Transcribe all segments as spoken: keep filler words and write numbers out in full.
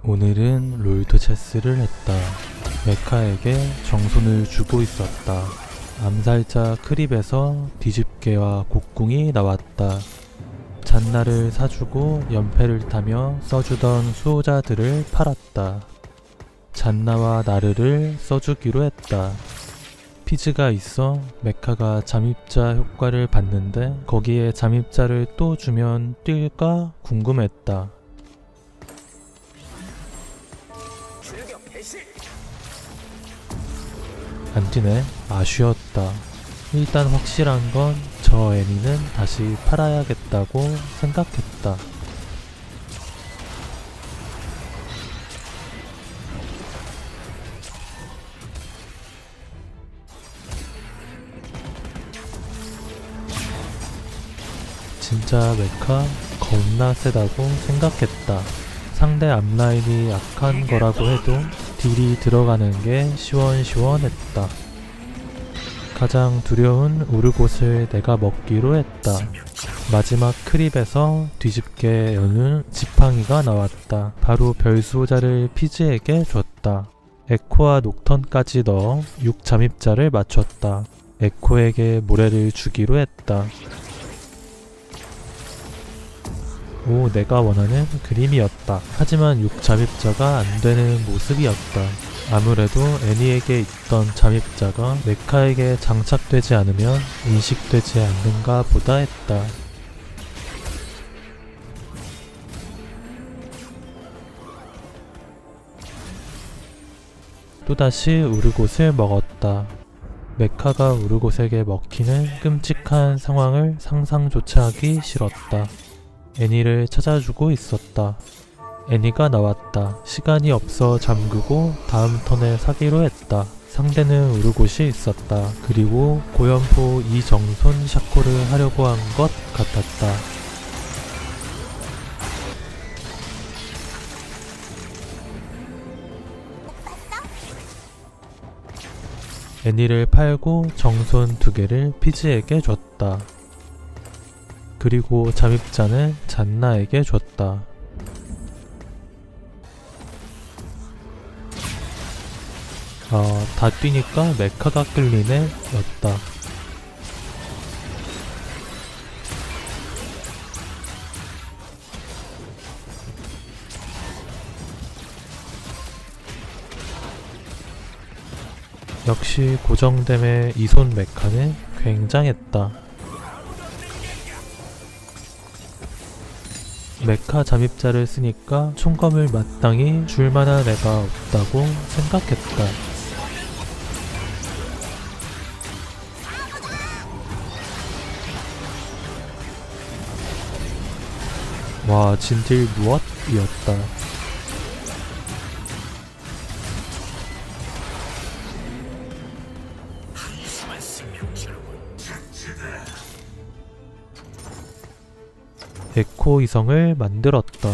오늘은 롤드 체스를 했다. 메카에게 정손을 주고 있었다. 암살자 크립에서 뒤집개와 곡궁이 나왔다. 잔나를 사주고 연패를 타며 써주던 수호자들을 팔았다. 잔나와 나르를 써주기로 했다. 피즈가 있어 메카가 잠입자 효과를 받는데 거기에 잠입자를 또 주면 뛸까 궁금했다. 안 뛰네. 아쉬웠다. 일단 확실한 건 저 애니는 다시 팔아야겠다고 생각했다. 진짜 메카 겁나 세다고 생각했다. 상대 앞라인이 약한 거라고 해도 딜이 들어가는 게 시원시원했다. 가장 두려운 우르곳을 내가 먹기로 했다. 마지막 크립에서 뒤집개 여는 지팡이가 나왔다. 바로 별수호자를 피즈에게 줬다. 에코와 녹턴까지 넣어 육 잠입자를 맞췄다. 에코에게 모래를 주기로 했다. 오, 내가 원하는 그림이었다. 하지만 육 잠입자가 안되는 모습이었다. 아무래도 애니에게 있던 잠입자가 메카에게 장착되지 않으면 인식되지 않는가 보다 했다. 또다시 우르곳을 먹었다. 메카가 우르곳에게 먹히는 끔찍한 상황을 상상조차 하기 싫었다. 애니를 찾아주고 있었다. 애니가 나왔다. 시간이 없어 잠그고 다음 턴에 사기로 했다. 상대는 우르곳이 있었다. 그리고 고연포 이정손 샤코를 하려고 한 것 같았다. 애니를 팔고 정손 두 개를 피즈에게 줬다. 그리고 잠입자는 잔나에게 줬다. 아, 다 뛰니까 메카가 끌리네 였다. 역시 고정됨의 이손 메카는 굉장했다. 메카 잠입자를 쓰니까 총검을 마땅히 줄만한 애가 없다고 생각했다. 와, 진딜 무엇? 이었다. 에코 이성을 만들었다.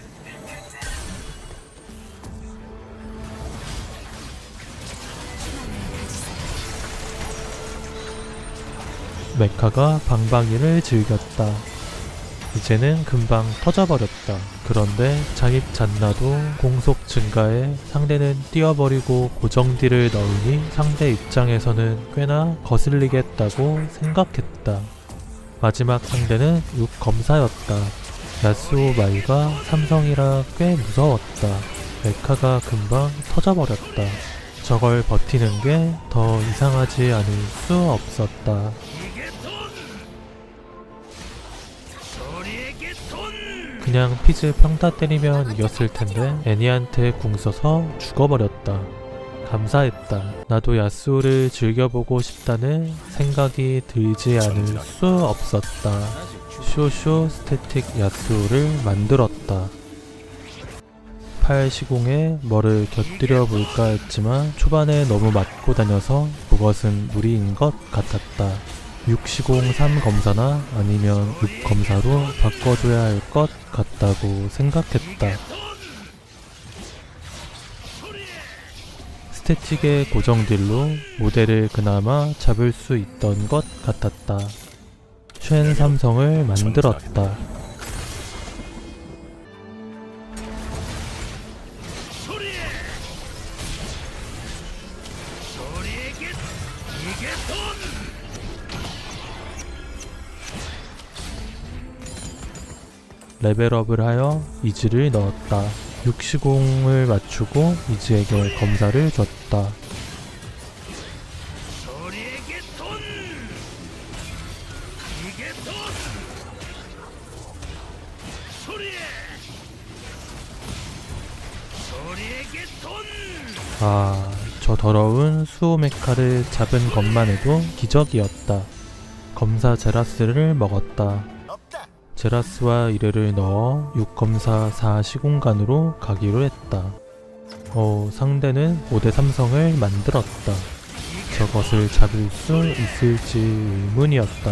메카가 방방이를 즐겼다. 이제는 금방 터져버렸다. 그런데 잠입 잔나도 공속 증가에 상대는 뛰어버리고 고정딜을 넣으니 상대 입장에서는 꽤나 거슬리겠다고 생각했다. 마지막 상대는 육 검사였다. 야스오 마이가 삼성이라 꽤 무서웠다. 메카가 금방 터져버렸다. 저걸 버티는 게 더 이상하지 않을 수 없었다. 그냥 피즈 평타 때리면 이겼을 텐데 애니한테 궁 써서 죽어버렸다. 감사했다. 나도 야스오를 즐겨보고 싶다는 생각이 들지 않을 수 없었다. 쇼쇼 스태틱 야스오를 만들었다. 팔 시공에 뭐를 곁들여 볼까 했지만 초반에 너무 맞고 다녀서 그것은 무리인 것 같았다. 육 시공 삼 검사나 아니면 육 검사로 바꿔줘야 할 것 같다고 생각했다. 스태틱의 고정딜로 모델을 그나마 잡을 수 있던 것 같았다. 쉔 삼성을 만들었다. 레벨업을 하여 이즈를 넣었다. 육시공을 맞추고 이즈에게 검사를 줬다. 아, 저 더러운 수호 메카를 잡은 것만 해도 기적이었다. 검사 제라스를 먹었다. 제라스와 이레를 넣어 육 검사 사 시공간으로 가기로 했다. 어, 상대는 오 대 삼성을 만들었다. 저것을 잡을 수 있을지 의문이었다.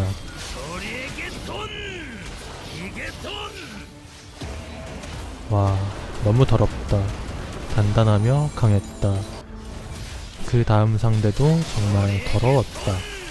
와, 너무 더럽다. 단단하며 강했다. 그 다음 상대도 정말 더러웠다.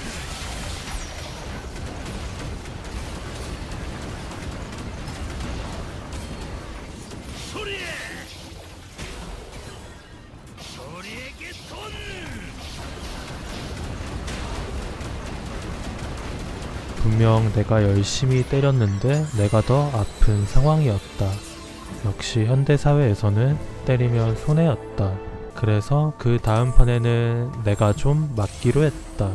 분명 내가 열심히 때렸는데 내가 더 아픈 상황이었다. 역시 현대사회에서는 때리면 손해였다. 그래서 그 다음 판에는 내가 좀 맞기로 했다.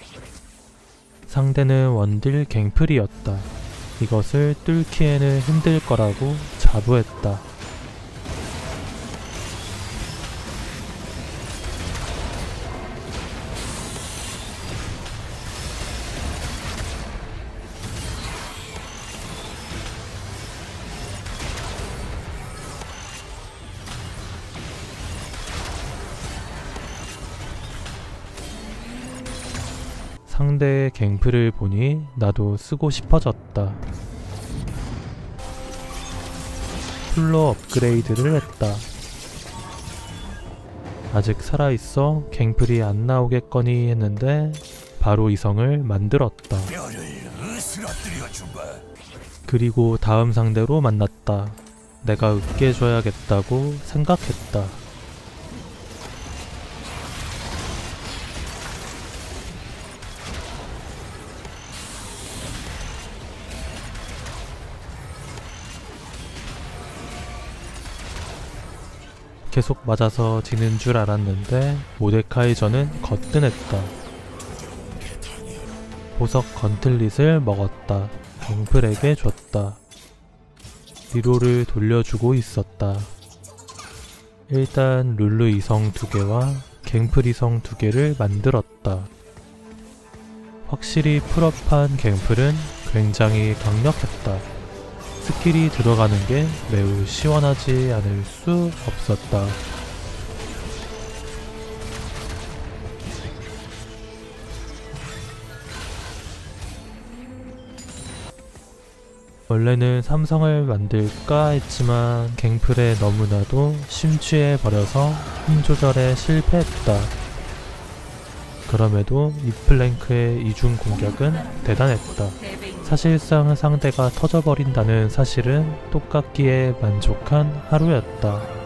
상대는 원딜 갱플이었다. 이것을 뚫기에는 힘들 거라고 자부했다. 상대의 갱플을 보니 나도 쓰고 싶어졌다. 풀로 업그레이드를 했다. 아직 살아있어 갱플이 안 나오겠거니 했는데 바로 이성을 만들었다. 그리고 다음 상대로 만났다. 내가 으깨줘야겠다고 생각했다. 계속 맞아서 지는 줄 알았는데 모데카이저는 거뜬했다. 보석 건틀릿을 먹었다. 갱플에게 줬다. 리로를 돌려주고 있었다. 일단 룰루 이성 두 개와 갱플 이성 두 개를 만들었다. 확실히 풀업한 갱플은 굉장히 강력했다. 스킬이 들어가는 게 매우 시원하지 않을 수 없었다. 원래는 삼성을 만들까 했지만 갱플에 너무나도 심취해 버려서 힘 조절에 실패했다. 그럼에도 이플랭크의 이중 공격은 대단했다. 사실상 상대가 터져버린다는 사실은 똑같기에 만족한 하루였다.